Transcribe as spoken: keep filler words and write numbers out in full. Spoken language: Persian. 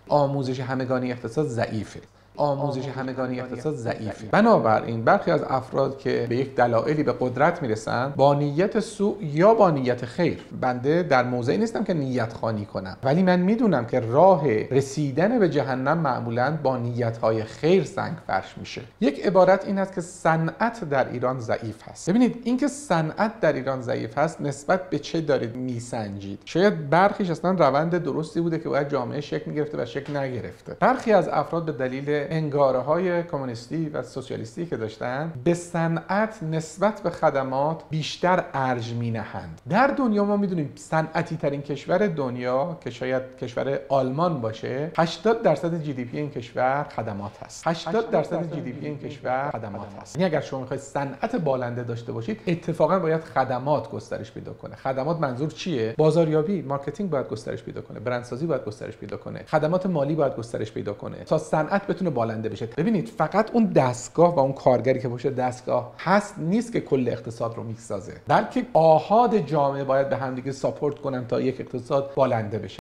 آموزش همگانی اقتصاد ضعیفه. آموزش همگانی اقتصاد ضعیفه. بنابراین برخی از افراد که به یک دلایلی به قدرت میرسن با نیت سوء یا با نیت خیر، بنده در موضعی نیستم که نیت خوانی کنم، ولی من میدونم که راه رسیدن به جهنم معمولاً با نیت‌های خیر سنگ فرش میشه. یک عبارت این است که صنعت در ایران ضعیف هست. ببینید اینکه صنعت در ایران ضعیف هست نسبت به چه دارید میسنجید؟ شاید برخیش اصلا روند درستی بوده که باید جامعه شکل میگرفته و شکل نگرفته. برخی از افراد به دلیل انگاره‌های کمونیستی و سوسیالیستی که داشتن به صنعت نسبت به خدمات بیشتر ارج می‌نهند. در دنیا ما می‌دونیم صنعتی ترین کشور دنیا که شاید کشور آلمان باشه، هشتاد درصد جی دی پی این کشور خدمات هست. هشتاد درصد جی دی پی این کشور خدمات هست. یعنی اگر شما می‌خواید صنعت بالنده داشته باشید، اتفاقا باید خدمات گسترش پیدا کنه. خدمات منظور چیه؟ بازاریابی، مارکتینگ باید گسترش پیدا کنه، برندسازی باید گسترش پیدا کنه، خدمات مالی باید گسترش پیدا کنه تا صنعت بتونه بالنده بشه. ببینید فقط اون دستگاه و اون کارگری که پشت دستگاه هست نیست که کل اقتصاد رو میسازه، بلکه آحاد جامعه باید به همدیگه ساپورت کنن تا یک اقتصاد بالنده بشه.